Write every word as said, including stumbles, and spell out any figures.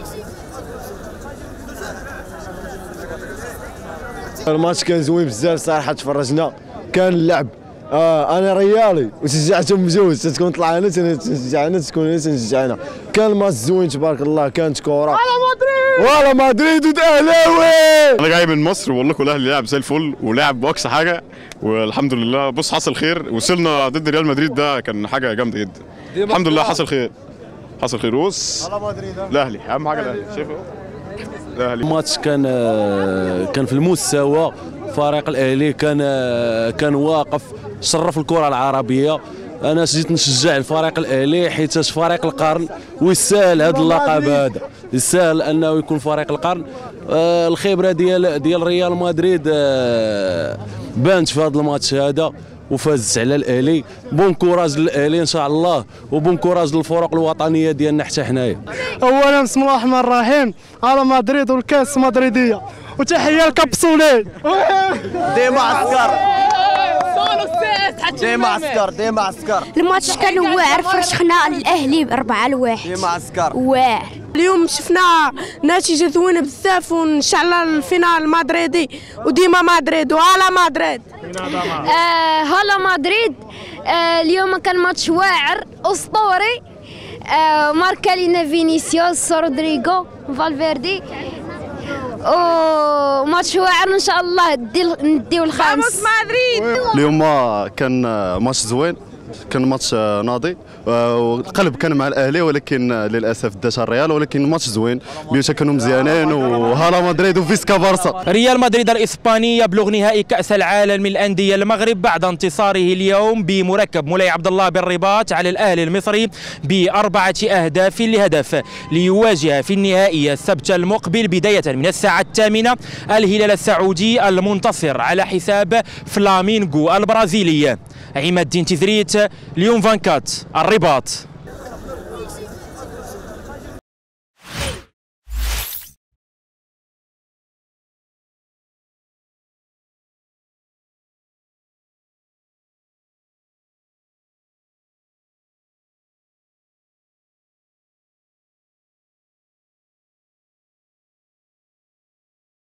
الماتش كان زوين بزاف صراحه، تفرجنا كان اللعب. آه انا ريالي وشجعتهم بجوج، تكون طلع انا تنشجع انا، تكون انا تنشجع انا. كان الماتش زوين تبارك الله، كانت كوره على مدريد وعلى مدريد واهلاوي. انا جاي من مصر والله كل اهلي لعب زي الفل ولعب باقصى حاجه والحمد لله. بص حصل خير، وصلنا ضد ريال مدريد، ده كان حاجه جامده جدا. الحمد لله حصل خير، حصل خير. بص على مدريد الاهلي اهم حاجه، الاهلي شايف الاهلي. الماتش كان كان في المستوى، فريق الاهلي كان كان واقف، شرف الكره العربيه. انا جيت نشجع الفريق الاهلي حيت فريق القرن ويستاهل هذا اللقب، هذا يستاهل انه يكون فريق القرن. آه الخبره ديال ديال ريال مدريد آه بانت في هذا الماتش هذا وفازت على الاهلي. بون كوراج للاهلي ان شاء الله، وبون كوراج للفرق الوطنيه ديالنا حتى حنايا. اولا بسم الله الرحمن الرحيم، على مدريد والكاس مدريديه، وتحيه لكابسولي. ديما عسكر ديما عسكر ديما عسكر. الماتش كان واعر، فرشخنا الاهلي بأربعة لواحد. ديما عسكر واعر. اليوم شفنا نتيجه زوينه بزاف، وان شاء الله الفينال مدريدي، وديما مدريد وعلى مدريد. آه هلا مدريد. آه اليوم كان ماتش واعر اسطوري. آه ماركا لينا فينيسيوس، رودريغو، فالفيردي. اوه ماتش واعر ان شاء الله نديو الخامس. مدريد. اليوم كان ماتش زوين، كان ماتش ناضي، والقلب كان مع الاهلي، ولكن للاسف داش الريال، ولكن ماتش زوين بيوتا كانوا مزيانين. وهالا مدريد وفيسكا بارسا. ريال مدريد الاسباني يبلغ نهائي كاس العالم للانديه المغرب بعد انتصاره اليوم بمركب مولاي عبد الله بالرباط على الاهلي المصري باربعه اهداف لهدف، ليواجه في النهائي السبت المقبل بدايه من الساعه الثامنه الهلال السعودي المنتصر على حساب فلامينغو البرازيلي. عماد الدين تزريت، اليوم أربعة وعشرين الرباط.